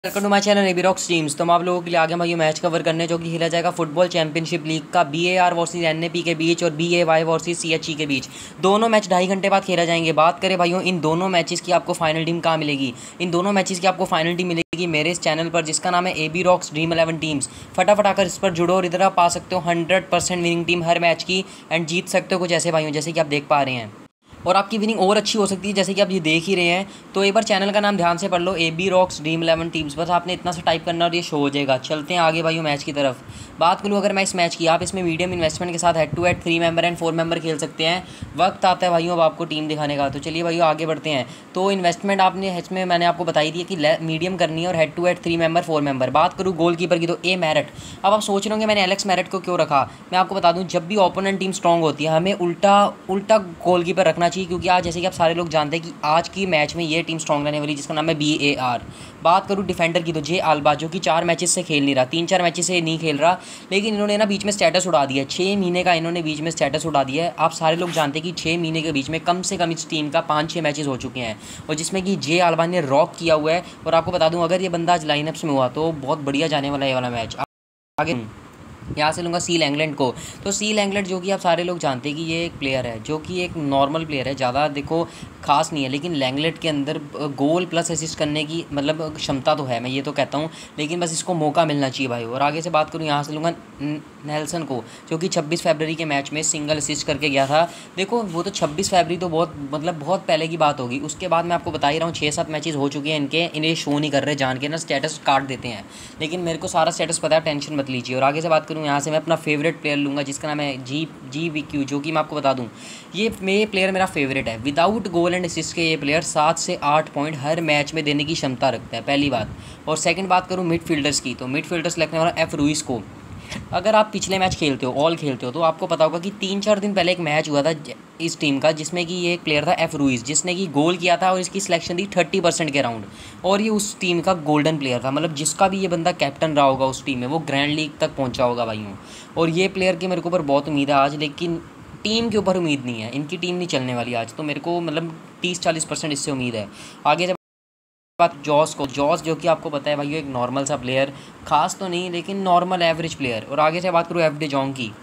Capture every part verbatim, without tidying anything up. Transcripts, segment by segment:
Welcome to my channel AB rocks teams. तो हम आप लोगों के लिए आगे भाई मैच कवर करने जो कि खेला जाएगा फुटबॉल चैंपियनशिप लीग का B A R versus N A P के बीच और B A Y versus C H E के बीच। दोनों मैच ढाई घंटे बाद खेला जाएंगे। बात करें भाइयों इन दोनों मैचेस की आपको फाइनल टीम कहाँ मिलेगी। इन दोनों मैचेस की आपको फाइनल टीम मिलेगी मेरे इस चैनल पर जिसका नाम है AB rocks dream eleven teams. फटाफट आकर इस पर जुड़ो और इधर आप पा सकते हो हंड्रेड परसेंट विनिंग टीम हर मैच की एंड जीत सकते हो कुछ ऐसे भाइयों जैसे कि आप देख पा रहे हैं। और आपकी विनिंग और अच्छी हो सकती है जैसे कि आप ये देख ही रहे हैं। तो एक बार चैनल का नाम ध्यान से पढ़ लो, A B Rocks dream eleven teams. बस आपने इतना सा टाइप करना और ये शो हो जाएगा। चलते हैं आगे भाइयों मैच की तरफ। बात करूँ अगर मैं इस मैच की, आप इसमें मीडियम इन्वेस्टमेंट के साथ head to head three member and four member खेल सकते हैं। वक्त आता है भाइयों अब आपको टीम दिखाने का। तो चलिए भाइयों आगे बढ़ते हैं। तो इन्वेस्टमेंट आपने इसमें मैंने आपको बताई थी कि मीडियम करनी है और head to head three member four member. बात करूँ गोल कीपर की तो ए मैरट। अब आप सोच रहे होंगे मैंने एलेक्स मैरट को क्यों रखा। मैं आपको बता दूँ जब भी ओपोनेंट टीम स्ट्रॉन्ग होती है हमें उल्टा उल्टा गोल कीपर रखना चाहिए, क्योंकि आज जैसे कि आप सारे लोग जानते हैं कि आज की मैच में ये टीम स्ट्रॉन्ग रहने वाली जिसका नाम है बी ए आर। बात करूँ डिफेंडर की तो जे आल्बा, जो कि चार मैचेस से खेल नहीं रहा, तीन चार मैचेस से नहीं खेल रहा, लेकिन इन्होंने ना बीच में स्टेटस उड़ा दिया। छः महीने का इन्होंने बीच में स्टेटस उड़ा दिया है। आप सारे लोग जानते हैं कि छः महीने के बीच में कम से कम इस टीम का पाँच छः मैचेस हो चुके हैं और जिसमें कि जे आल्बा ने रॉक किया हुआ है। और आपको बता दूँ अगर ये बंदा आज लाइनअप्स में हुआ तो बहुत बढ़िया जाने वाला है ये वाला मैच। आगे यहाँ से लूँगा सी लैंगलैंड को। तो सी लैंगलैंड जो कि आप सारे लोग जानते हैं कि ये एक प्लेयर है जो कि एक नॉर्मल प्लेयर है, ज़्यादा देखो खास नहीं है, लेकिन लैंगलैंड के अंदर गोल प्लस असिस्ट करने की मतलब क्षमता तो है, मैं ये तो कहता हूँ, लेकिन बस इसको मौका मिलना चाहिए भाई। और आगे से बात करूँ यहाँ से लूँगा नेल्सन को, जो कि छब्बीस फरवरी के मैच में सिंगल असिस्ट करके गया था। देखो वो तो छब्बीस फरवरी तो बहुत मतलब बहुत पहले की बात होगी। उसके बाद मैं आपको बता ही रहा हूँ छः सात मैचेस हो चुके हैं इनके, इन्हें शो नहीं कर रहे, जान के ना स्टेटस काट देते हैं, लेकिन मेरे को सारा स्टेटस पता है, टेंशन मत लीजिए। और आगे से बात करूँ यहाँ से मैं अपना फेवरेट प्लेयर लूँगा जिसका नाम है जी जी वी क्यू, जो कि मैं आपको बता दूँ ये ये प्लेयर मेरा फेवरेट है। विदाउट गोल एंड असिस्ट के ये प्लेयर सात से आठ पॉइंट हर मैच में देने की क्षमता रखता है, पहली बात। और सेकंड बात करूँ मिडफील्डर्स की तो मिडफील्डर्स लगने वाला एफ रूइस को। अगर आप पिछले मैच खेलते हो, ऑल खेलते हो, तो आपको पता होगा कि तीन चार दिन पहले एक मैच हुआ था इस टीम का जिसमें कि ये एक प्लेयर था एफ रूइस, जिसने कि गोल किया था और इसकी सिलेक्शन थी थर्टी परसेंट के राउंड। और ये उस टीम का गोल्डन प्लेयर था, मतलब जिसका भी ये बंदा कैप्टन रहा होगा उस टीम में वो ग्रैंड लीग तक पहुंचा होगा भाइयों। और ये प्लेयर की मेरे को ऊपर बहुत उम्मीद है आज, लेकिन टीम के ऊपर उम्मीद नहीं है, इनकी टीम नहीं चलने वाली आज, तो मेरे को मतलब तीस चालीस परसेंट इससे उम्मीद है। आगे जब बात जॉस को, जॉस जो कि आपको पता है भाई एक नॉर्मल सा प्लेयर, खास तो नहीं लेकिन नॉर्मल एवरेज प्लेयर। और आगे से बात करूँ एफ डे जोंग की।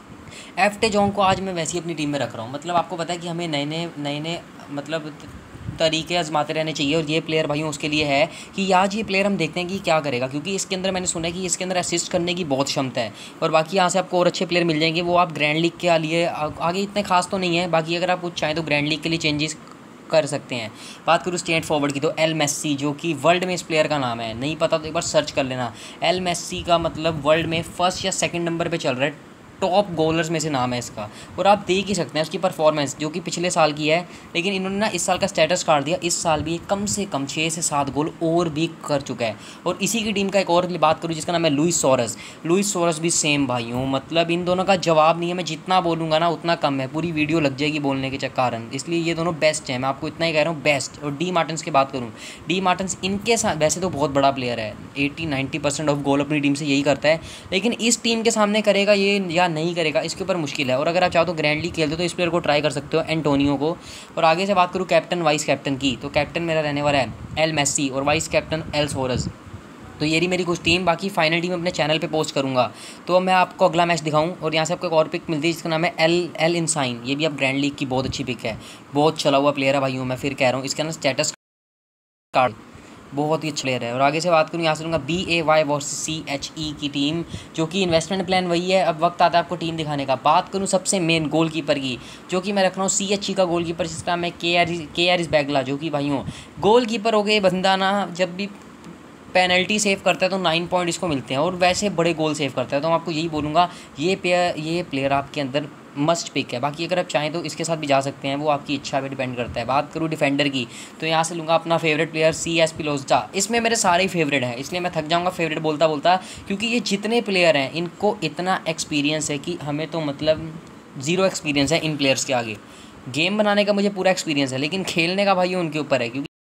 एफ डे जोंग को आज मैं वैसे ही अपनी टीम में रख रहा हूँ। मतलब आपको पता है कि हमें नए नए नए नए मतलब तरीके आजमाते रहने चाहिए, और ये प्लेयर भाइयों उसके लिए है कि आज ये प्लेयर हम देखते हैं कि क्या करेगा, क्योंकि इसके अंदर मैंने सुना है कि इसके अंदर असिस्ट करने की बहुत क्षमता है। और बाकी यहाँ से आपको और अच्छे प्लेयर मिल जाएंगे, वो आप ग्रैंड लीग के लिए आगे इतने खास तो नहीं है। बाकी अगर आप कुछ चाहें तो ग्रैंड लीग के लिए चेंजेस कर सकते हैं। बात करूँ स्ट्रेट फॉरवर्ड की तो एल मेस्सी, जो कि वर्ल्ड में इस प्लेयर का नाम है, नहीं पता तो एक बार सर्च कर लेना। एल मेस्सी का मतलब वर्ल्ड में फर्स्ट या सेकंड नंबर पे चल रहा है, टॉप गोलर्स में से नाम है इसका। और आप देख ही सकते हैं उसकी परफॉर्मेंस जो कि पिछले साल की है, लेकिन इन्होंने ना इस साल का स्टेटस काट दिया। इस साल भी कम से कम छः से सात गोल और भी कर चुका है। और इसी की टीम का एक और बात करूँ जिसका नाम है लुइस सोरेस। लुइस सोरेस भी सेम भाइयों, मतलब इन दोनों का जवाब नहीं है। मैं जितना बोलूँगा ना उतना कम है, पूरी वीडियो लग जाएगी बोलने के कारण, इसलिए ये दोनों बेस्ट हैं, मैं आपको इतना ही कह रहा हूँ बेस्ट। और डी मार्टन्स की बात करूँ, डी मार्टन्स इनके साथ वैसे तो बहुत बड़ा प्लेयर है, eighty ninety percent of goal अपनी टीम से यही करता है, लेकिन इस टीम के सामने करेगा ये या नहीं करेगा इसके पर मुश्किल है। और अगर आप चाहो तो ग्रैंड लीग खेलते हो तो इस प्लेयर को ट्राई कर सकते हो, एंटोनियो को। और आगे से बात करूँ कैप्टन वाइस कैप्टन की तो कैप्टन मेरा रहने वाला है एल मेस्सी और वाइस कैप्टन एल सोरेस। तो ये रही मेरी कुछ टीम। बाकी फाइनल टीम अपने चैनल पे पोस्ट करूँगा। तो मैं आपको अगला मैच दिखाऊँ और यहाँ से आपको एक और पिक मिलती है जिसका नाम है एल एल इनसाइन। ये भी आप ग्रैंड लीग की बहुत अच्छी पिक है, बहुत चला हुआ प्लेयर है भाइयों, मैं फिर कह रहा हूँ इसका ना स्टेटस कार्ड बहुत ही अच्छा प्लेयर है। और आगे से बात करूँ यहाँ से लूँगा B A Y versus C H E की टीम, जो कि इन्वेस्टमेंट प्लान वही है। अब वक्त आता है आपको टीम दिखाने का। बात करूँ सबसे मेन गोल कीपर की, जो कि मैं रख रहा हूँ सी एच ई का गोल कीपर जिसका नाम है के आर के आर इस बैगला, जो कि भाइयों गोल कीपर हो गए बंदा ना जब भी पेनल्टी सेव करता है तो नाइन पॉइंट इसको मिलते हैं, और वैसे बड़े गोल सेव करता है। तो मैं आपको यही बोलूँगा ये प्लेयर ये प्लेयर आपके अंदर मस्ट पिक है। बाकी अगर आप चाहें तो इसके साथ भी जा सकते हैं, वो आपकी इच्छा पे डिपेंड करता है। बात करूँ डिफेंडर की तो यहाँ से लूँगा अपना फेवरेट प्लेयर सी एस पिलोस्टा। इसमें मेरे सारे ही फेवरेट हैं, इसलिए मैं थक जाऊँगा फेवरेट बोलता बोलता, क्योंकि ये जितने प्लेयर हैं इनको इतना एक्सपीरियंस है कि हमें तो मतलब ज़ीरो एक्सपीरियंस है इन प्लेयर्स के आगे। गेम बनाने का मुझे पूरा एक्सपीरियंस है, लेकिन खेलने का भाई उनके ऊपर है, क्योंकि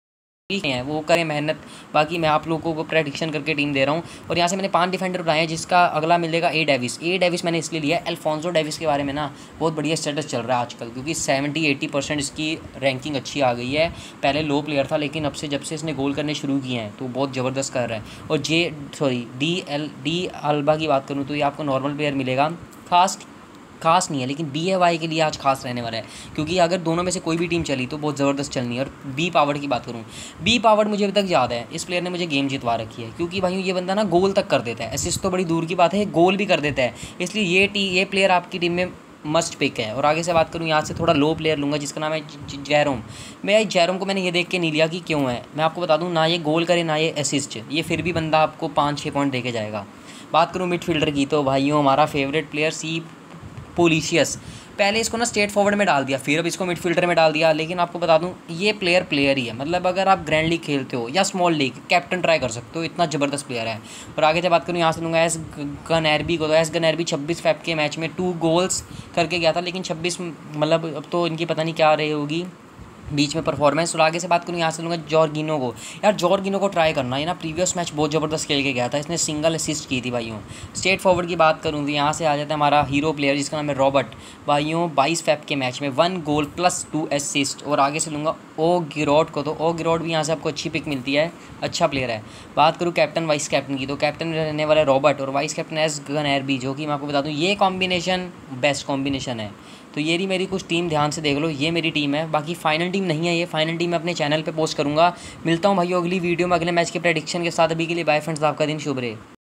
हैं वो करें मेहनत। बाकी मैं आप लोगों को प्रेडिक्शन करके टीम दे रहा हूँ। और यहाँ से मैंने पांच डिफेंडर बनाए हैं, जिसका अगला मिलेगा ए डेविस। ए डेविस मैंने इसलिए लिया है, अल्फोंसो डेविस के बारे में ना बहुत बढ़िया स्टेटस चल रहा है आजकल, क्योंकि सेवेंटी एटी परसेंट इसकी रैंकिंग अच्छी आ गई है। पहले लो प्लेयर था, लेकिन अब से जब से इसने गोल करने शुरू किए हैं तो बहुत ज़बरदस्त कर रहा है। और J sorry D L D Alba की बात करूँ तो ये आपको नॉर्मल प्लेयर मिलेगा, खास खास नहीं है, लेकिन बी ए वाई के लिए आज खास रहने वाला है, क्योंकि अगर दोनों में से कोई भी टीम चली तो बहुत ज़बरदस्त चलनी है। और बी पावर्ड की बात करूँ, बी पावर्ड मुझे अभी तक याद है, इस प्लेयर ने मुझे गेम जितवा रखी है, क्योंकि भाई ये बंदा ना गोल तक कर देता है, असिस्ट तो बड़ी दूर की बात है, गोल भी कर देता है। इसलिए ये टी ये प्लेयर आपकी टीम में मस्ट पिक है। और आगे से बात करूँ, यहाँ से थोड़ा लो प्लेयर लूँगा जिसका नाम है जैरोम। मैं जैरोम को मैंने ये देख के नहीं लिया कि क्यों है, मैं आपको बता दूँ, ना ये गोल करे ना ये असिस्ट, ये फिर भी बंदा आपको पाँच छः पॉइंट दे के जाएगा। बात करूँ मिडफील्डर की, तो भाइयों हमारा फेवरेट प्लेयर सी पोलिशियस। पहले इसको ना स्टेट फॉरवर्ड में डाल दिया, फिर अब इसको मिडफील्डर में डाल दिया, लेकिन आपको बता दूं ये प्लेयर प्लेयर ही है। मतलब अगर आप ग्रैंड लीग खेलते हो या स्मॉल लीग, कैप्टन ट्राई कर सकते हो, इतना ज़बरदस्त प्लेयर है। और आगे जब बात करूँ, यहाँ से लूँगा एस गनएरबी को। तो एस गनएरबी छब्बीस फेब के मैच में टू गोल्स करके गया था, लेकिन छब्बीस मतलब अब तो इनकी पता नहीं क्या रही होगी बीच में परफॉर्मेंस। और आगे से बात करूँ, यहाँ से लूँगा जॉर्गिनो को। यार जॉर्गिनो को ट्राई करना, ये ना प्रीवियस मैच बहुत ज़बरदस्त खेल के गया था, इसने सिंगल असिस्ट की थी भाइयों। स्टेट फॉरवर्ड की बात करूँ तो यहाँ से आ जाता है हमारा हीरो प्लेयर, जिसका नाम है रॉबर्ट। भाइयों बाईस फेब के मैच में one goal plus two assist. और आगे से लूँगा ओ गिरोड को। तो ओ गिरोड भी यहाँ से आपको अच्छी पिक मिलती है, अच्छा प्लेयर है। बात करूँ कैप्टन वाइस कैप्टन की, तो कैप्टन रहने वाला है रॉबर्ट और वाइस कैप्टन एस गनएरबी, जो कि मैं आपको बता दूँ ये कॉम्बिनेशन बेस्ट कॉम्बिनेशन है। तो ये रही मेरी कुछ टीम, ध्यान से देख लो, ये मेरी टीम है। बाकी फाइनल टीम नहीं है, ये फाइनल टीम मैं अपने चैनल पे पोस्ट करूँगा। मिलता हूँ भाइयों अगली वीडियो में अगले मैच के प्रेडिक्शन के साथ। अभी के लिए बाय फ्रेंड्स, आपका दिन शुभ रहे।